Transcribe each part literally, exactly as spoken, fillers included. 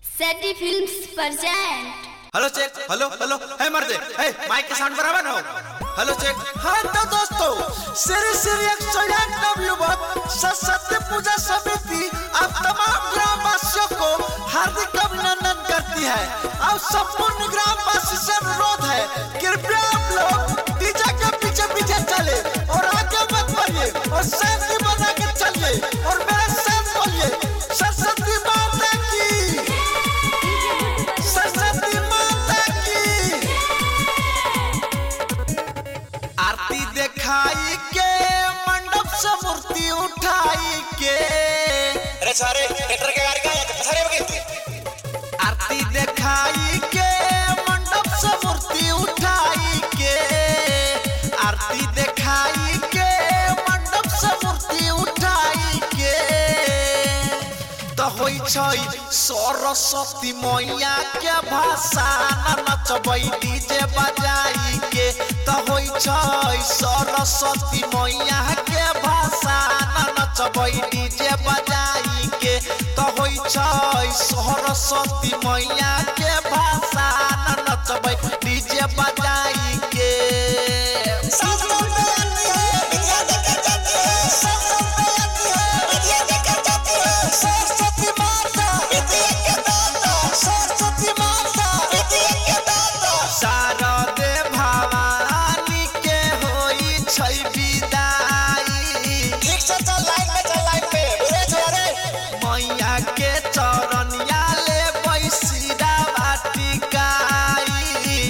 सेटी films present. Hello check hello hello है मर्दे है माइक के साउंड बराबर ना हो। Hello check. हाँ तो दोस्तों श्री श्री एक सौ आठ युवक सरस्वती पूजा समिति आप तमाम ग्रामवासियों को हार्दिक अभिनंदन करती है और संपूर्ण ग्रामवासी से अनुरोध है कृपया आप लोग डीजे के पीछे पीछे चले और आगे मत बढ़िए और शांति बना के चलिए और मेरे साथ बोलिए सरस्वती माता की, सरस्वती माता की। आरती दिखाई के मंडप से मूर्ति उठाई के। अरे सारे ट्रैक्टर के गाड़ी का है सारे बगे। आरती दिखाई के मंडप से मूर्ति उठाई के। आरती दिखाई के मंडप से मूर्ति उठाई के। तो होई छई सरस्वती मैया के भाषा नचबै डीजे बजाई के। तो होई छई सरस्वती मैया के भाषा नचबै डीजे बजाई के। तो होई छई सरस्वती मैया के भाषा नचबै डीजे बजाई के। शारदे भवानी के होई छै विदाई। ठीक से चल लाइन में चल लाइन पे रे छोरे। मैया के चरनिया ले बैसीरा बाटिकाई।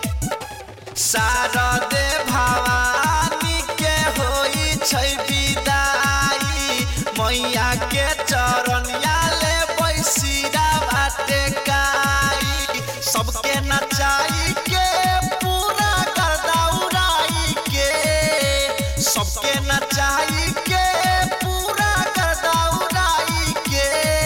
शारदे भवानी के होई छै विदाई। मैया के चरनिया ले बैसीरा बाटिकाई। सबके नचाई के पूरा गर्दा उड़ाई के। सबके नचाई के पूरा गर्दा उड़ाई के।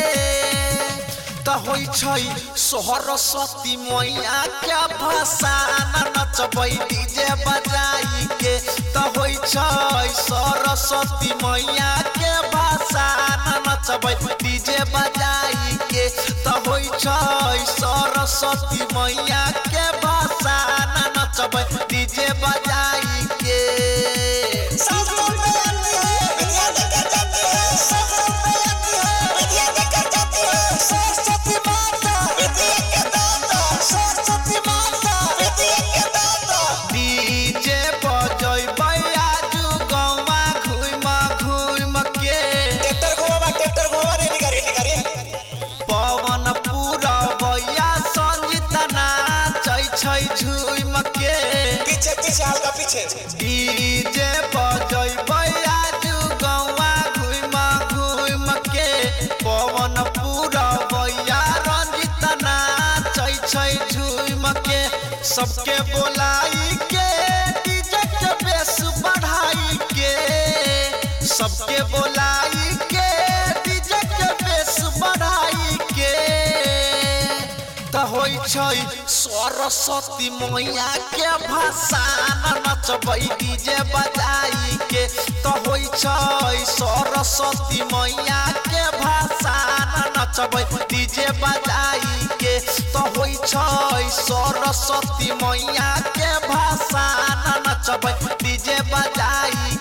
तो होई छै सरस्वती मैया के भाषा नचबै डीजे बजाई के। तो होई छै सरस्वती मैया के भाषा नचबै डीजे बजाई के। तो होई छै सरस्वती मैया के भाषा नचबै डीजे बजाई के। डीजे बजैबै आजू गौवा घुम घुम के। ट्रैक्टर घुमा ट्रैक्टर घुमा रे निकारे निकारे। पवन पुरवैया संगीत नाचै छै झुम के। पीछे पीछे हल्का पीछे। डीजे बजैबै आजू गौवा घुम घुम के। पवन पुरवैया रंजित नाचै छै झुम के। सबके बोलाई के डीजे के बेस बढ़ाई के। सबके बोलाई के डीजे के बेस बढ़ाई के। तो होई छै सरस्वती मैया के भाषा नचबै डीजे बजाई के। तो होई छै सरस्वती मैया के भाषा नचबै डीजे बजाई के। तो होई छै सरस्वती मैया के भाषा नचबै डीजे बजाई